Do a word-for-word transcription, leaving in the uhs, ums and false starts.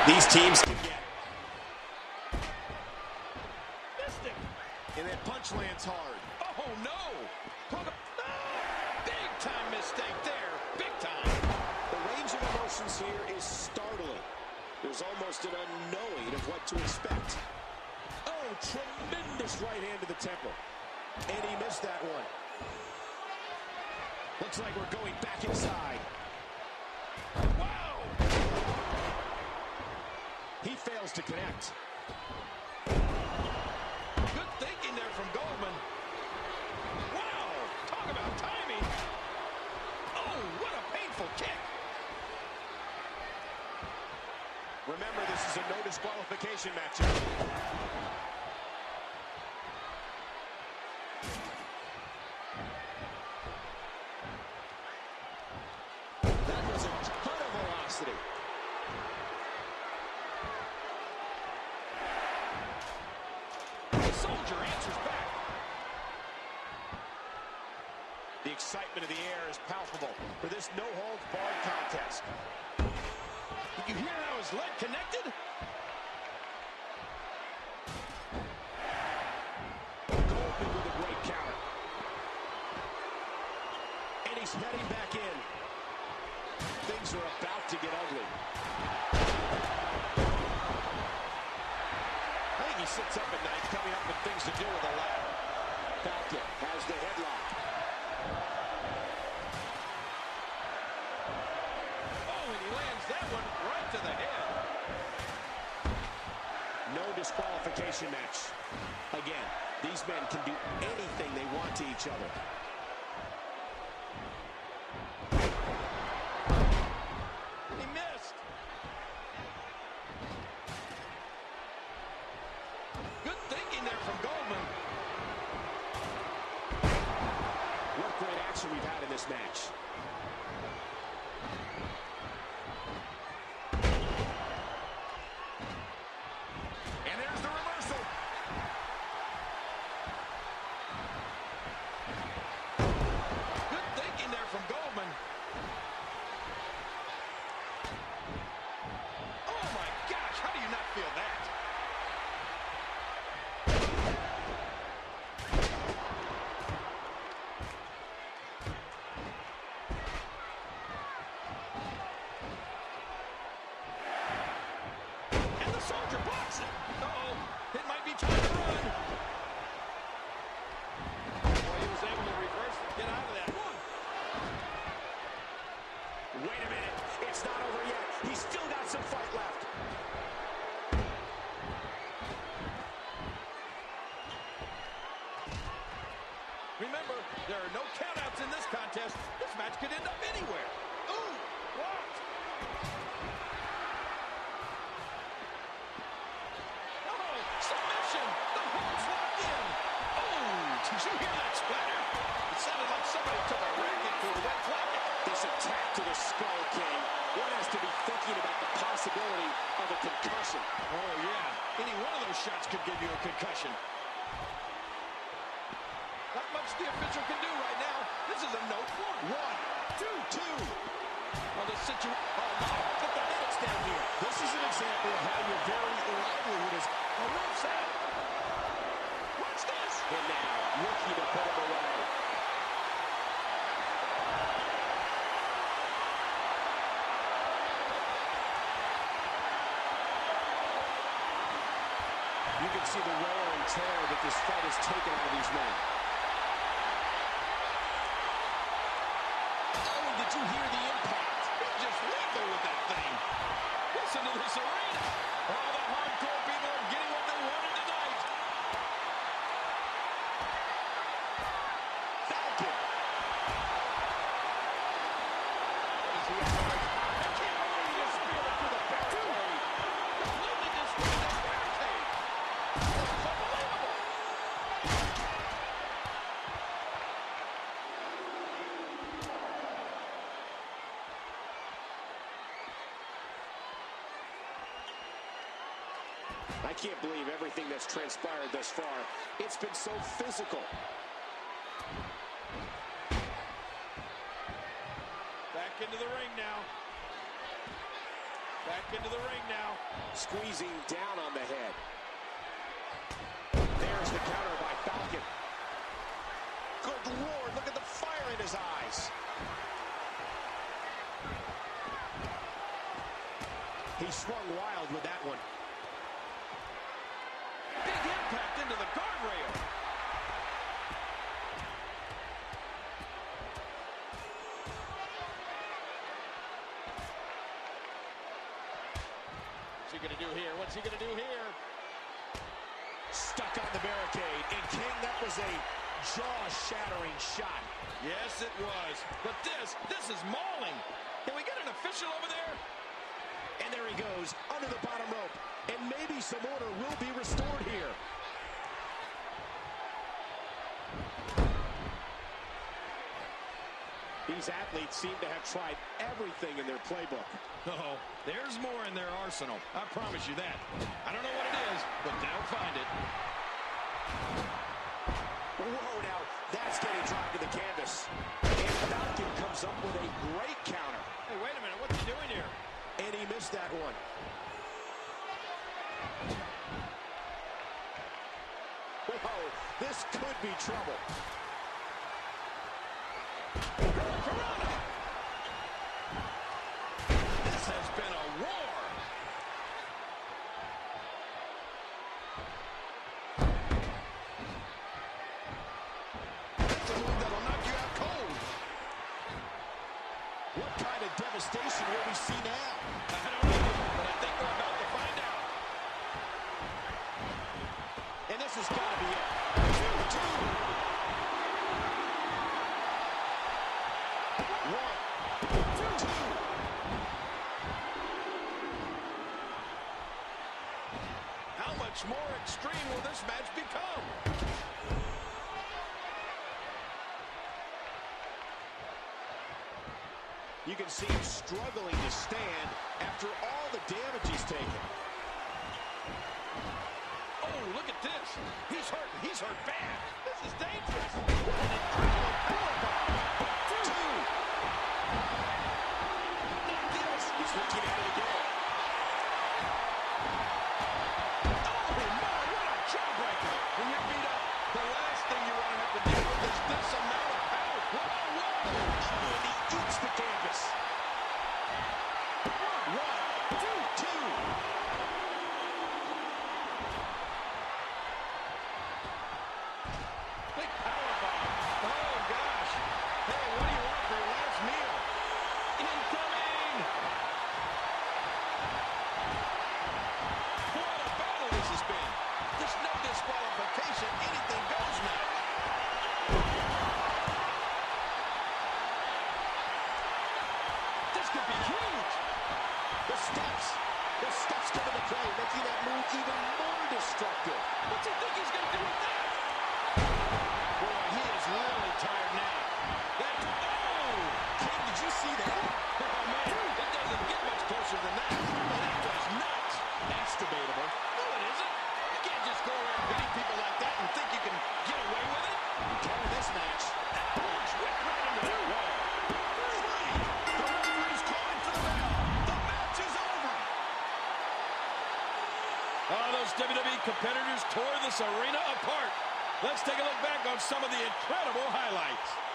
these teams can get. And that punch lands hard. Oh, no. Talk about, no. Big time mistake there. Big time. The range of emotions here is startling. There's almost an unknowing of what to expect. Oh, tremendous right hand to the temple. And he missed that one. Looks like we're going back inside. Wow. He fails to connect. Good thinking there from Goldman. Wow. Talk about timing. Oh, what a painful kick. Remember, this is a no disqualification matchup. That was a ton of velocity. The Soldier answers back. The excitement of the air is palpable for this no-holds-barred contest. Did you hear how his leg connected? Goldman with a great counter. And he's heading back in. Things are about to get ugly. I think he sits up at night coming up with things to do with a ladder. Falcon has the headlock. Oh, and he lands that one right to the head. No disqualification match. Again, these men can do anything they want to each other. He missed. Good thinking there from Goldman. What great action we've had in this match. And there's the reversal. Good thinking there from Goldman. Oh my gosh, how do you not feel that? And the Soldier blocks it. Uh-oh, it might be time to run. Boy, he was able to reverse and get out of that one. Wait a minute. It's not over yet. He's still got some fight left. Remember, there are no countouts in this contest. This match could end up anywhere. Ooh, blocked. Oh, submission. The hold's locked in. Oh, did you hear that splatter? It sounded like somebody took a racket to a wet blanket. This attack to the Skull King. One has to be thinking about the possibility of a concussion. Oh, yeah. Any one of those shots could give you a concussion. Not much the official can do right now. This is a no one. One, two, two. Well, the situation. Oh, no. Put the minutes down here. This is an example of how your very livelihood is. A roof's out. What's this? And now, looking to put him away. You can see the wear and tear that this fight has taken out of these men. Oh, did you hear the impact? He's just lethal with that thing. Listen to this arena. All the hardcore people are getting what they wanted tonight. Falcon. What is he on? I can't believe he just speared it through the barricade. Completely destroyed that barricade. That's unbelievable. I can't believe everything that's transpired thus far. It's been so physical. Back into the ring now. Back into the ring now. Squeezing down on the head. There's the counter by Falcon. Good Lord, look at the fire in his eyes. He swung wild with that one. Big impact into the guardrail. What's he going to do here? What's he going to do here? Stuck on the barricade. And King, that was a jaw-shattering shot. Yes, it was. But this, this is mauling. Can we get an official over there? And there he goes, under the bottom rope. And maybe some order will be restored here. These athletes seem to have tried everything in their playbook. Oh, there's more in their arsenal. I promise you that. I don't know what it is, but they'll find it. Whoa, now that's getting dropped to the canvas. And Falcon comes up with a great counter. Hey, wait a minute. What's he doing here? And he missed that one. Whoa, this could be trouble. Corona! This has been a war. That's a move that'll knock you out cold. What kind of devastation will we see now? I don't know, but I think we're about to find out. And this has got to be it. Two, two. One, two. How much more extreme will this match become? You can see him struggling to stand after all the damage he's taken. Oh, look at this. He's hurt. He's hurt bad. This is dangerous. What an incredible powerbomb. Two. Not this. He's looking at it again. Oh, my, what a jawbreaker. When you're beat up, the last thing you want to have to deal with is this amount of power. Whoa, whoa. Oh, and he eats the canvas. One, two, two. Big powerbomb. Oh, gosh. Hey, what do you want for your last meal? Incoming! What a battle this has been. There's no disqualification. Anything goes now. This could be huge. The steps. The steps come into play, making that move even more destructive. What's he think he's going to do with that? Boy, he is really tired now. That's, oh! King, did you see that? Oh, man, it doesn't get much closer than that. That goes nuts. That's debatable. No, it isn't. You can't just go around beating people like that and think you can get away with it. Cover this match. Ouch, whipped right into that wall. Three. The referee's calling for the bell. The match is over. Oh, those W W E competitors tore this arena apart. Let's take a look back on some of the incredible highlights.